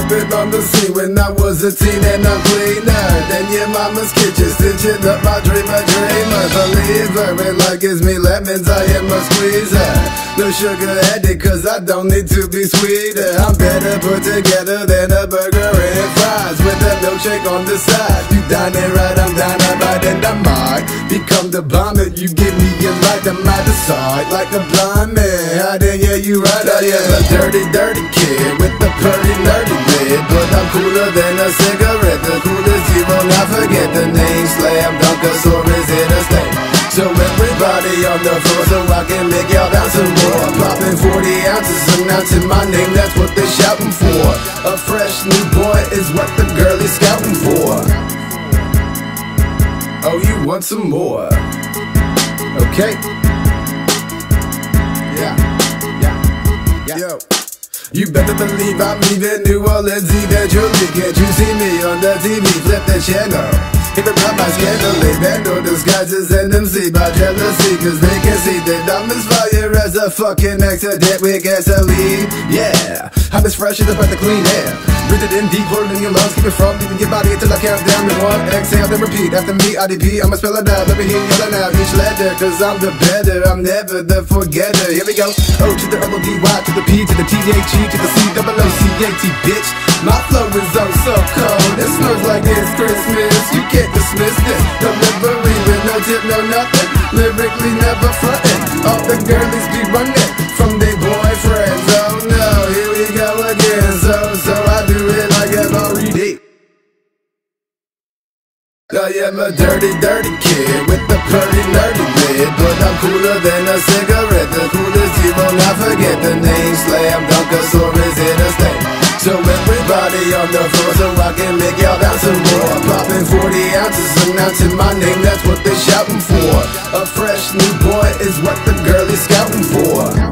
Stepping on the scene when I was a teen and I'm cleaner than your mama's kitchen, stitching up my dream, a dreamer, believer. And like it's me lemons, I am a squeezer. No sugar added cause I don't need to be sweeter. I'm better put together than a burger and fries with a milkshake on the side. You dining right, I'm dynamite, and I might become the bomber. You give me a light, I might decide like a blind man. I didn't, yeah, you right, I am a dirty, dirty kid with the pretty nerdy lid, but I'm cooler than a cigarette. The coolest you will not forget. The name Slam Dunkosaurus in a state. So everybody on the floor so I can make y'all bounce some more. Popping 40 ounces, announcing my name, that's what they shouting for. A fresh new boy is what the girl is scouting for. Oh, you want some more? Okay. Yeah. Yo. You better believe I'm leaving New Orleans eventually. Can't you see me on the TV? Flip the channel. Keep it by my scandally. Vandal disguises an MC by jealousy, cause they can see that I'm as fire as a fucking accident with gasoline. Yeah, I'm as fresh as a breath of clean air. Breathe it in deep, hold it in your lungs. Keep it from leaving your body until I count down to 1. Exhale, then repeat after me, IDP. I'ma spell it out, let me hear you yelling out each letter, cause I'm the better, I'm never the forgetter. Here we go. O to the O-D-Y to the P to the T-H-E to the C-O-O-C-A-T, bitch. My flow is oh so cold, it smells like it's Christmas. You can't dismiss this delivery with no tip, no nothing. Lyrically never frontin'. All the girlies be running from their boyfriends. Oh no, here we go again. So I do it like F-R-E-D. I am a dirty, dirty kid with the pretty nerdy lid, but I'm cooler than a cigarette. The coolest you will not forget. The name Slam Dunkosaurus in a state. So everybody on the floor so I can make y'all bounce some more. Popping 40 ounces, announcing my name, that's what they shouting for. A fresh new boy is what the girl is scouting for.